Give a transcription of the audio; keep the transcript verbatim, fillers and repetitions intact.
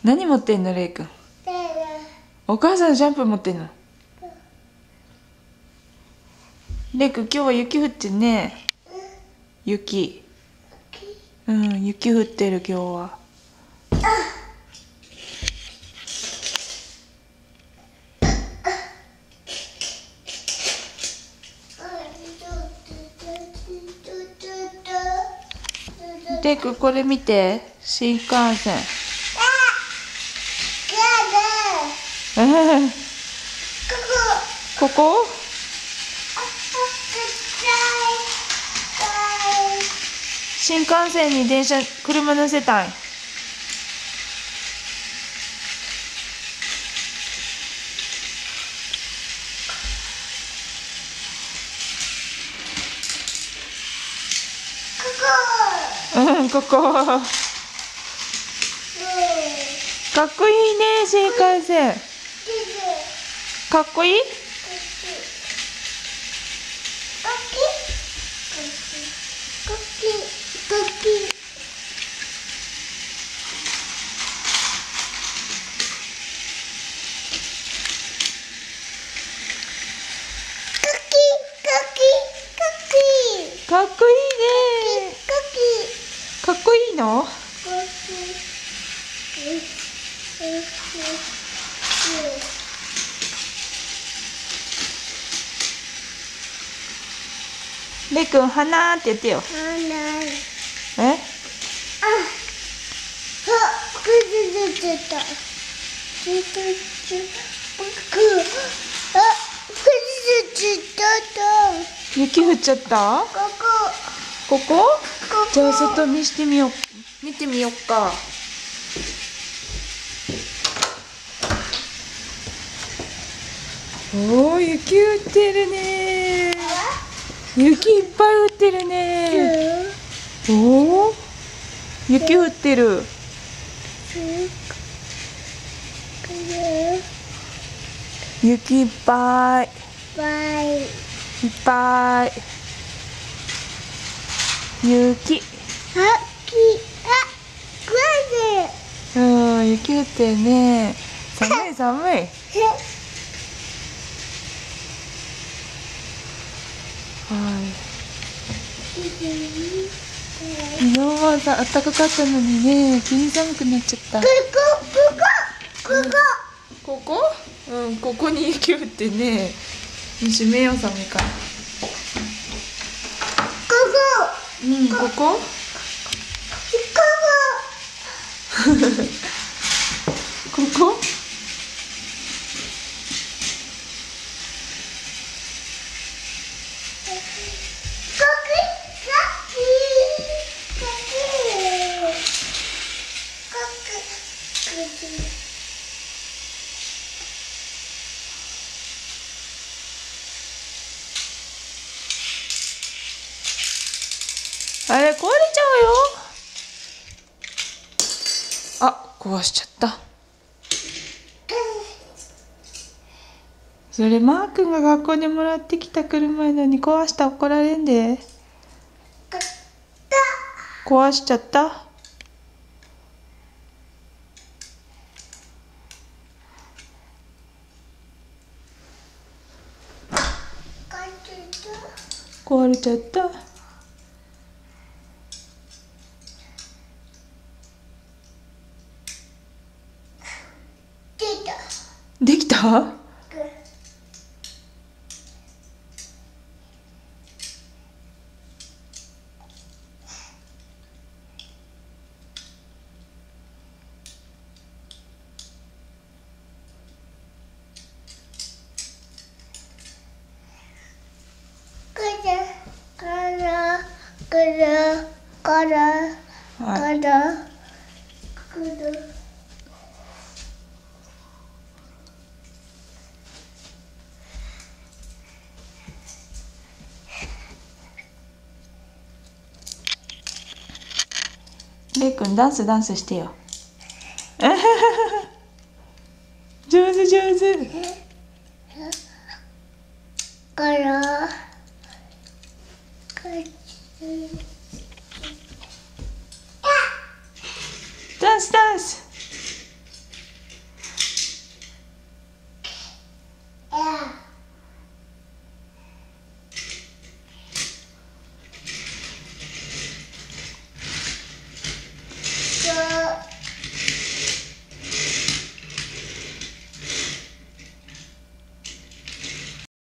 何持ってんのレイくん。お母さんジャンプ持ってんの。レイくん今日は雪降ってんね。雪。うん、雪降ってる今日は。レイくんこれ見て、新幹線。ここ？新幹線に電車、車乗せたい。うん、ここ。かっこいいね、新幹線。かっこいい？かっこいいね。かっこいいの？レイくん、花って言ってよ。え？あ、 崩れちゃった。崩れちゃった。 雪降っちゃった？ こここ？ こ。ここ。 じゃあ外見してみよう。見てみよっか。おー、雪降ってるね。雪いっぱい降ってるね。おお、雪降ってる。雪いっぱい。いっぱい。雪。うん、雪降ってるね。寒い寒い。はい。昨日はさ、暖かかったのにね、急に寒くなっちゃった。ここ、ここ、 ここ。ここ？うん、ここに雪降ってね。閉めよう、寒いから。 ここ。うん、ここ。ここ。あれ壊れちゃうよ。あ、壊しちゃった。それマー君が学校でもらってきた車なのに壊したら怒られんで。壊しちゃった。壊れちゃった。できた？レイくんダンスダンスしてよ。上手上手。 からダンスダンス。